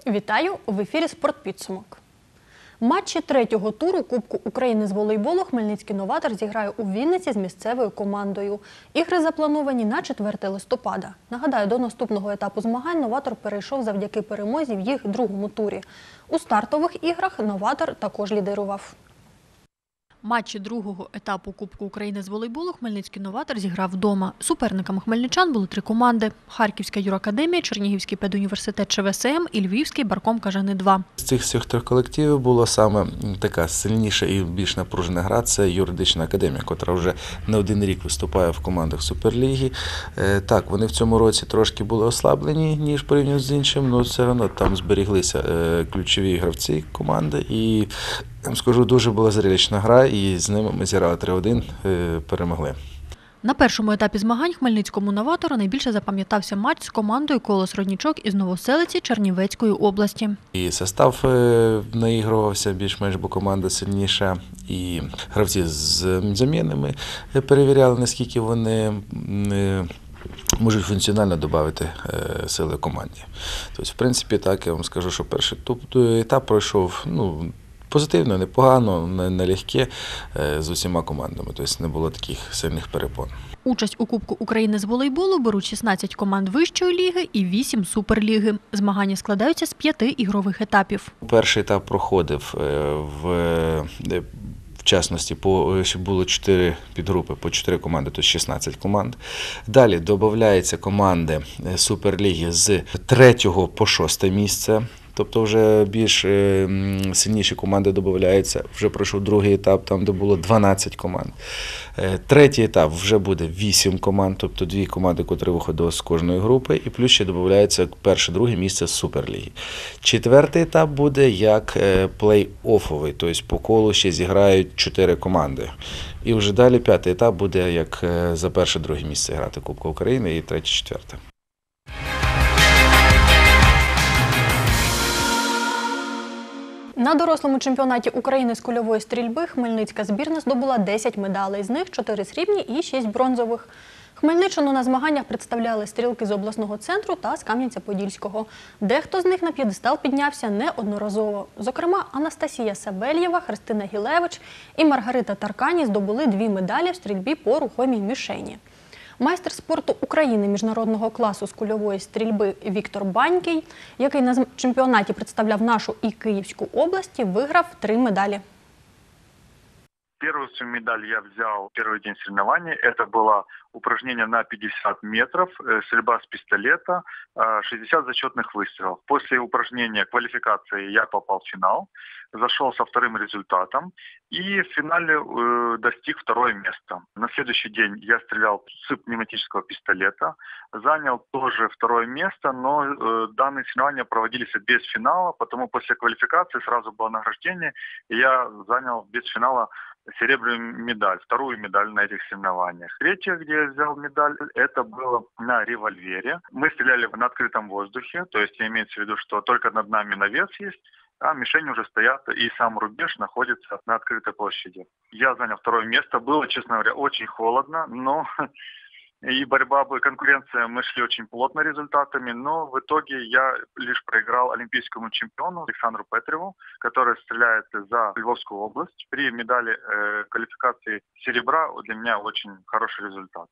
Вітаю! В ефірі «Спортпідсумок». Матчі третього туру Кубку України з волейболу хмельницький новатор зіграє у Вінниці з місцевою командою. Ігри заплановані на 4 листопада. Нагадаю, до наступного етапу змагань новатор перейшов завдяки перемозі в їх другому турі. У стартових іграх новатор також лідирував. Матчі другого етапу Кубку України з волейболу хмельницький новатор зіграв вдома. Суперниками хмельничан були 3 команди – Харківська юракадемія, Чернігівський педуніверситет ЧВСМ і Львівський барком Кажани-2. З цих всіх 3 колективів була саме така сильніша і більш напружена гра – це юридична академія, яка вже не один рік виступає в командах Суперліги. Так, вони в цьому році трошки були ослаблені, ніж порівняно з іншим, але все одно там зберіглися ключові гравці команди. І, я вам скажу, дуже була зрелищна гра, і з ними ми зіграли 3-1, перемогли. На першому етапі змагань хмельницькому новатору найбільше запам'ятався матч з командою «Колос Роднічок» із Новоселиці Чернівецької області. І состав наігрувався більш-менш, бо команда сильніша, і гравці з замінами перевіряли, наскільки вони можуть функціонально додати сили команді. Тобто, в принципі, так, я вам скажу, що перший етап пройшов, позитивно, непогано, налегке з усіма командами, тобто не було таких сильних перепон. Участь у Кубку України з волейболу беруть 16 команд вищої ліги і 8 суперліги. Змагання складаються з 5 ігрових етапів. Перший етап проходив в частності, було 4 підгрупи, по 4 команди, тобто 16 команд. Далі додаються команди Суперліги з 3 по 6 місце. Тобто вже більш сильніші команди додаються. Вже пройшов другий етап, там де було 12 команд. Третій етап вже буде 8 команд, тобто 2 команди, які виходили з кожної групи, і плюс ще додається перше-друге місце з Суперліги. Четвертий етап буде як плей-оффовий, тобто по колу ще зіграють 4 команди. І вже далі 5-й етап буде як за перше-друге місце грати Кубка України і третє-четверте. На дорослому чемпіонаті України з кульової стрільби хмельницька збірна здобула 10 медалей, з них 4 срібні і 6 бронзових. Хмельниччину на змаганнях представляли стрілки з обласного центру та з Кам'янця-Подільського. Дехто з них на п'єдестал піднявся неодноразово. Зокрема, Анастасія Сабельєва, Христина Гілевич і Маргарита Таркані здобули 2 медалі в стрільбі по рухомій мішені. Майстер спорту України міжнародного класу з кульової стрільби Віктор Банький, який на чемпіонаті представляв нашу і Київську області, виграв 3 медалі. Первую свою медаль я взял в первый день соревнований. Это было упражнение на 50 метров, стрельба с пистолета, 60 зачетных выстрелов. После упражнения квалификации я попал в финал, зашел со 2-м результатом и в финале достиг 2-е место. На следующий день я стрелял с пневматического пистолета, занял тоже 2-е место, но данные соревнования проводились без финала, потому после квалификации сразу было награждение, и я занял без финала серебряную медаль, 2-ю медаль на этих соревнованиях. Третье, где я взял медаль, это было на револьвере. Мы стреляли на открытом воздухе, то есть имеется в виду, что только над нами навес есть, а мишени уже стоят, и сам рубеж находится на открытой площади. Я занял 2-е место. Было, честно говоря, очень холодно, но и борьба, конкуренция, мы шли очень плотно результатами, но в итоге я лишь проиграл олимпийскому чемпиону Александру Петреву, который стреляет за Львовскую область. При медали квалификации серебра для меня очень хороший результат.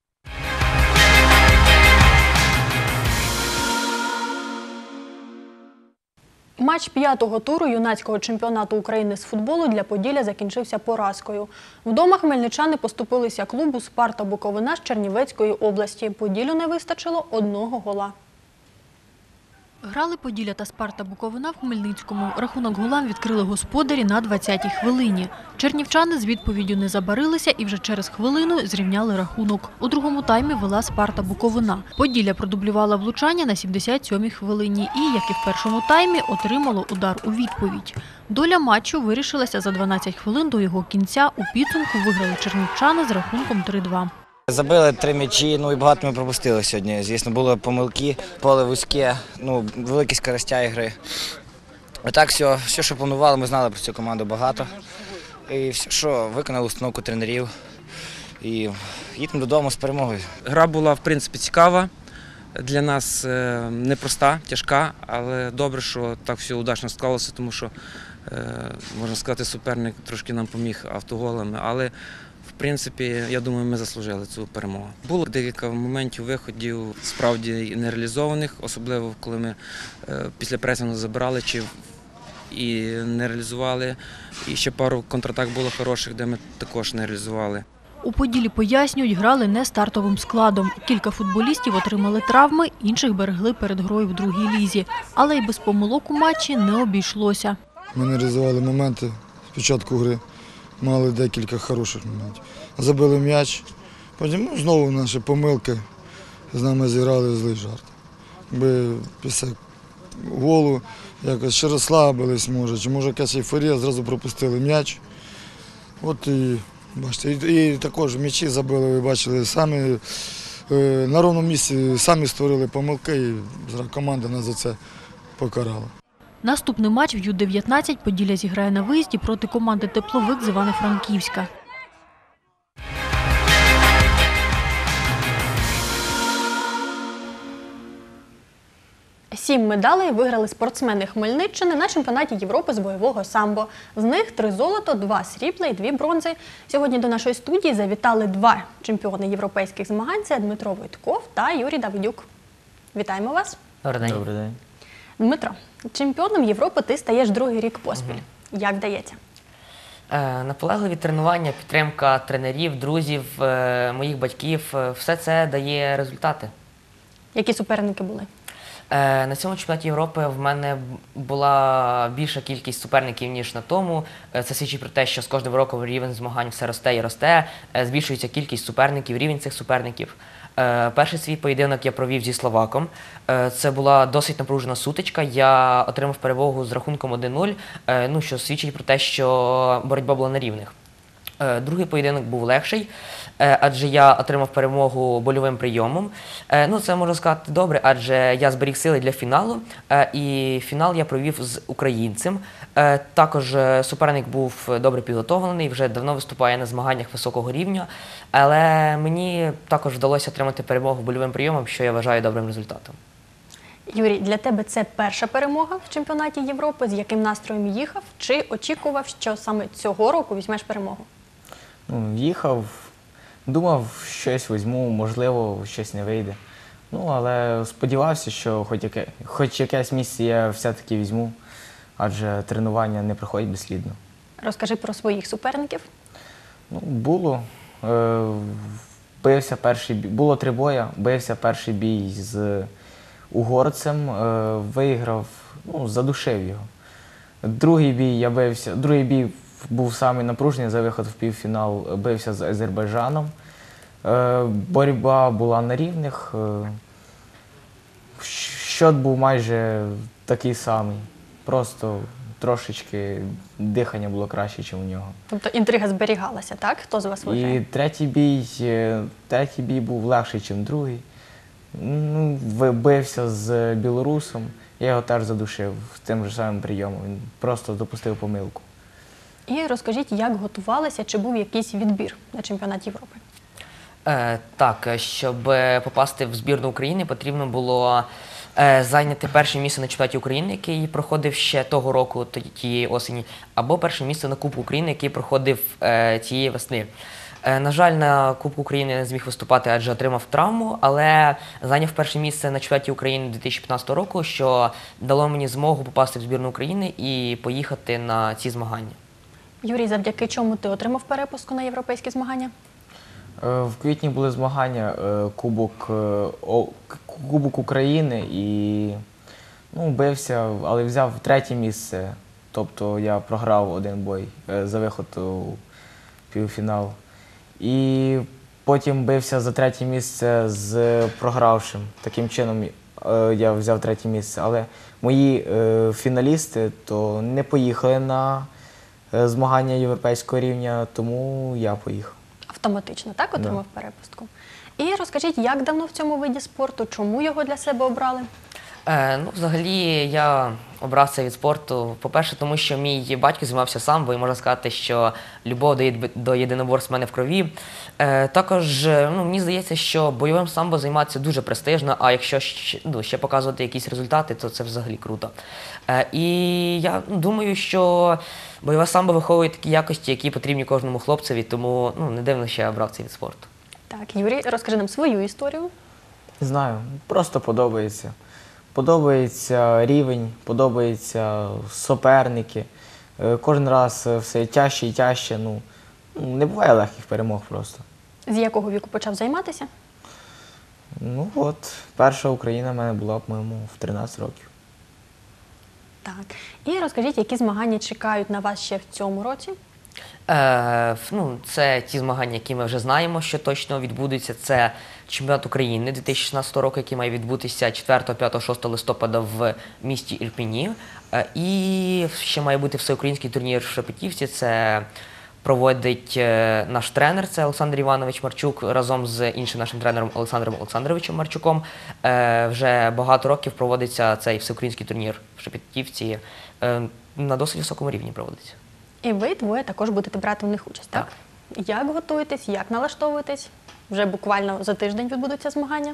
Матч 5-го туру юнацького чемпіонату України з футболу для Поділля закінчився поразкою. Вдома хмельничани поступилися клубу «Спарта Буковина» з Чернівецької області. Поділлю не вистачило 1 гола. Грали Поділля та «Спарта Буковина» в Хмельницькому. Рахунок голам відкрили господарі на 20-й хвилині. Чернівчани з відповіддю не забарилися і вже через хвилину зрівняли рахунок. У другому таймі вела «Спарта Буковина». Поділля продублювала влучання на 77-й хвилині і, як і в першому таймі, отримало удар у відповідь. Доля матчу вирішилася за 12 хвилин до його кінця. У підсумку виграли чернівчани з рахунком 3-2. Забили 3 м'ячі, і багато ми пропустили сьогодні. Звісно, були помилки, поле вузьке, великі скоростя ігри. А так, все, що планували, ми знали про цю команду багато. І все, що виконали установку тренерів. І їдемо додому з перемогою. Гра була, в принципі, цікава. для нас непроста, тяжка, але добре, що так все удачно склалося, тому що, можна сказати, суперник трошки нам поміг автоголами, але в принципі, я думаю, ми заслужили цю перемогу. Було декілька моментів виходів, справді нереалізованих, особливо коли ми після пресингу забирали і не реалізували. І ще пару контратак було хороших, де ми також не реалізували. У Поділі пояснюють, грали не стартовим складом. Кілька футболістів отримали травми, інших берегли перед грою в другій лізі. Але й без помилок у матчі не обійшлося. Ми не реалізували моменти спочатку гри, мали декілька хороших моментів. Забили м'яч, потім знову наші помилки, з нами зіграли злий жарт. Якби після голу якось ще розслабились, може якась ейфорія, зразу пропустили м'яч. От і бачите, і також м'ячі забили, ви бачили, самі на ровному місці самі створили помилки, і команда нас за це покарала. Наступний матч в Ю-19 Поділля зіграє на виїзді проти команди «Тепловик» з Івано-Франківська. 7 медалей виграли спортсмени Хмельниччини на чемпіонаті Європи з бойового самбо. З них 3 золото, 2 срібла і 2 бронзи. Сьогодні до нашої студії завітали 2 чемпіони європейських змагань – це Дмитро Войтков та Юрій Давидюк. Вітаємо вас. Добрий день. Добрий день. Дмитро, чемпіоном Європи ти стаєш другий рік поспіль. Як вдається? Наполегливі тренування, підтримка тренерів, друзів, моїх батьків – все це дає результати. Які суперники були? На цьому чемпіонаті Європи в мене була більша кількість суперників, ніж на тому. Це свідчить про те, що з кожним роком рівень змагань все росте і росте, збільшується кількість суперників, рівень цих суперників. Перший свій поєдинок я провів зі словаком. Це була досить напружена сутичка. Я отримав перемогу з рахунком 1-0, що свідчить про те, що боротьба була на рівних. Другий поєдинок був легший, адже я отримав перемогу больовим прийомом. Це можна сказати добре, адже я зберіг сили для фіналу, і фінал я провів з українцем. Також суперник був добре підготовлений, вже давно виступає на змаганнях високого рівня, але мені також вдалося отримати перемогу больовим прийомом, що я вважаю добрим результатом. Юрій, для тебе це перша перемога в чемпіонаті Європи? З яким настроєм їхав? Чи очікував, що саме цього року візьмеш перемогу? Їхав, думав, щось візьму, можливо, щось не вийде. Але сподівався, що хоч якесь місце я все-таки візьму, адже тренування не проходять безслідно. Розкажи про своїх суперників. Було. Було 3 бої, бився перший бій з угорцем, виграв, задушив його. Другий бій був самий напружений за виход в півфінал, бився з Азербайджаном. Боротьба була на рівних. Счет був майже такий самий. Просто трошечки дихання було краще, ніж у нього. Тобто інтрига зберігалася, так? Хто з вас виграє? І третій бій був легший, ніж другий. Бився з білорусом, я його теж задушив тим же самим прийомом. Він просто допустив помилку. І розкажіть, як готувалися, чи був якийсь відбір на чемпіонат Європи? Так, щоб попасти в збірну України, потрібно було зайняти перше місце на чемпіонаті України, який проходив ще того року, тієї осені, або перше місце на Кубку України, який проходив цієї весни. На жаль, на Кубку України не зміг виступати, адже отримав травму, але зайняв перше місце на чемпіонаті України 2015 року, що дало мені змогу попасти в збірну України і поїхати на ці змагання. Юрій, завдяки чому ти отримав перепустку на європейські змагання? В квітні були змагання Кубок України і бився, але взяв 3-е місце. Тобто я програв 1 бой за виход у півфінал. І потім бився за 3-е місце з програвшим. Таким чином я взяв 3-е місце. Але мої фіналісти то не поїхали на змагання європейського рівня, тому я поїхав. Автоматично, так, отримав перепустку? І розкажіть, як давно в цьому виді спорту, чому його для себе обрали? Взагалі я обрав цей від спорту, по-перше, тому що мій батько займався самбо, і можна сказати, що любов до єдиноборств в мене в крові. Також мені здається, що бойовим самбо займатися дуже престижно, а якщо ще показувати якісь результати, то це взагалі круто. І я думаю, що бойове самбо виховує такі якості, які потрібні кожному хлопцеві, тому не дивно, що я обрав цей від спорту. Так, Юрій, розкажи нам свою історію. Не знаю, просто подобається. Подобається рівень, подобаються суперники. Кожен раз все тяжче і тяжче. Не буває легких перемог просто. З якого віку почав займатися? Перша Україна в мене була, по-моєму, в 13 років. Так. І розкажіть, які змагання чекають на вас ще в цьому році? Це ті змагання, які ми вже знаємо, що точно відбудуться. Це чемпіонат України 2016 року, який має відбутися 4, 5, 6 листопада в місті Ірпені. І ще має бути всеукраїнський турнір в Шепетівці. Це проводить наш тренер, це Олександр Іванович Марчук, разом з іншим нашим тренером Олександром Олександровичем Марчуком. Вже багато років проводиться цей всеукраїнський турнір в Шепетівці. На досить високому рівні проводиться. І ви двоє також будете брати в них участь, так? Як готуєтесь, як налаштовуєтесь? Вже буквально за тиждень відбудуться змагання?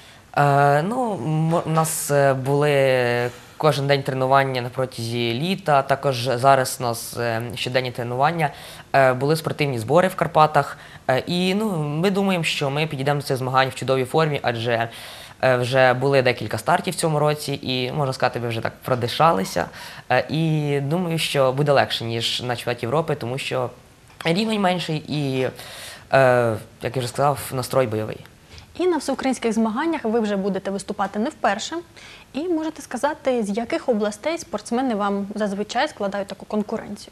У нас були кожен день тренування на протязі літа, також зараз у нас щоденні тренування, були спортивні збори в Карпатах. І ми думаємо, що ми підійдемо до цих змагань в чудовій формі, адже вже були декілька стартів в цьому році і, можна сказати, ми вже так продишалися. І думаю, що буде легше, ніж на чемпіонаті Європи, тому що рівень менший і, як я вже сказав, настрой бойовий. І на всеукраїнських змаганнях ви вже будете виступати не вперше. І можете сказати, з яких областей спортсмени вам зазвичай складають таку конкуренцію?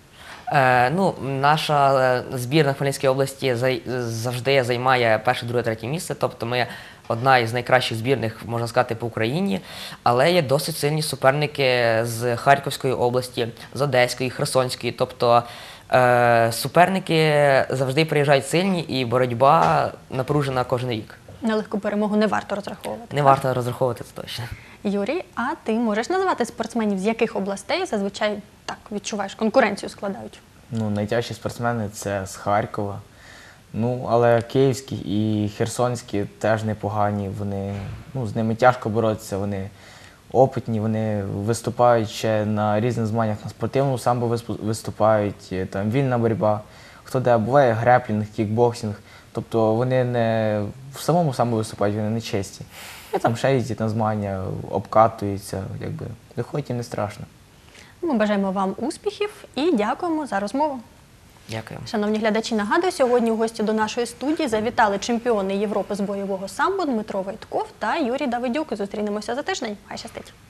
Наша збірна Хмельницької області завжди займає перше, друге, третє місце. Тобто ми одна із найкращих збірних, можна сказати, по Україні. Але є досить сильні суперники з Харківської області, з Одеської, Херсонської. Тобто суперники завжди приїжджають сильні і боротьба напружена кожен рік. На легку перемогу не варто розраховувати. Не варто розраховувати, це точно. Юрій, а ти можеш назвати спортсменів, з яких областей зазвичай так відчуваєш, конкуренцію складають? Найтяжчі спортсмени – це з Харкова. Але київські і херсонські теж непогані. З ними тяжко боротися, вони опитні, вони виступають ще на різних змаганнях. На спортивному самбо виступають, там вільна боротьба, хто де, буває греплінг, кікбоксинг. Тобто вони не в самому самбо виступають, вони не честі. І там ще їздять на змагання, обкатуються, виходить їм не страшно. Ми бажаємо вам успіхів і дякуємо за розмову. Дякую. Шановні глядачі, нагадую, сьогодні у гості до нашої студії завітали чемпіони Європи з бойового самбо Дмитро Войтков та Юрій Давидюк. Зустрінемося за тиждень. Хай щастить!